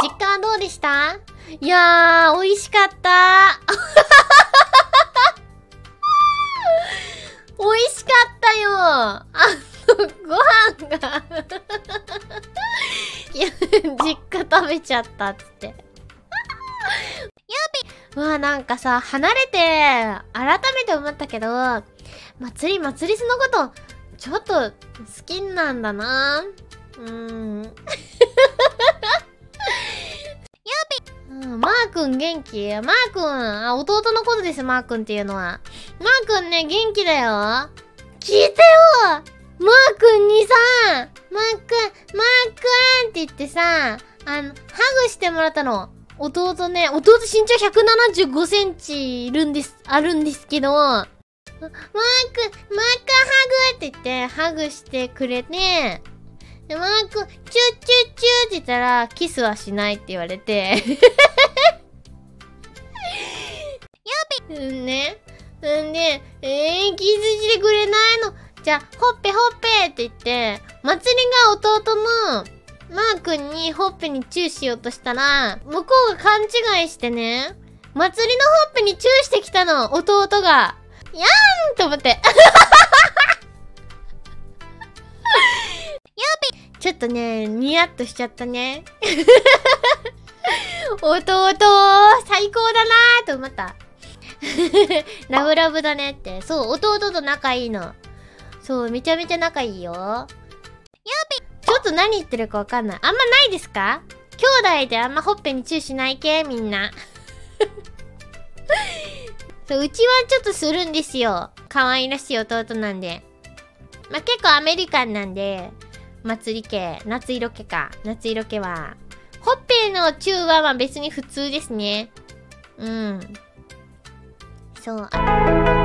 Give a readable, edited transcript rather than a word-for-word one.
実家はどうでした？いやー、美味しかった。美味しかったよ。ご飯がいや、実家食べちゃったっつって。うわ、なんかさ、離れて、改めて思ったけど、祭りそのこと、ちょっと、好きなんだな。マー君元気？マー君、弟のことです、マー君っていうのは。マー君ね、元気だよ。聞いてよ！マー君にさ、マー君って言ってさ、ハグしてもらったの。弟ね、弟身長175センチあるんですけど、マー君ハグって言って、ハグしてくれて、で、マー君、チューチューチューって言ったら、キスはしないって言われて。ね。んで、キスしてくれないの。じゃあ、ほっぺって言って、祭りが弟の、マー君にほっぺにチューしようとしたら、向こうが勘違いしてね、祭りのほっぺにチューしてきたの、弟が。やーんと思って。ちょっとね、ニヤッとしちゃったね。弟、最高だなーと思った。ラブラブだねって。そう、弟と仲いいの。そう、めちゃめちゃ仲いいよ。ちょっと何言ってるかわかんない。あんまないですか？兄弟であんまほっぺにチューしない系みんな。そう、うちはちょっとするんですよ。可愛らしい弟なんで。まあ、結構アメリカンなんで、祭り系、夏色気は。ほっぺのチューはまあ別に普通ですね。うん。そう。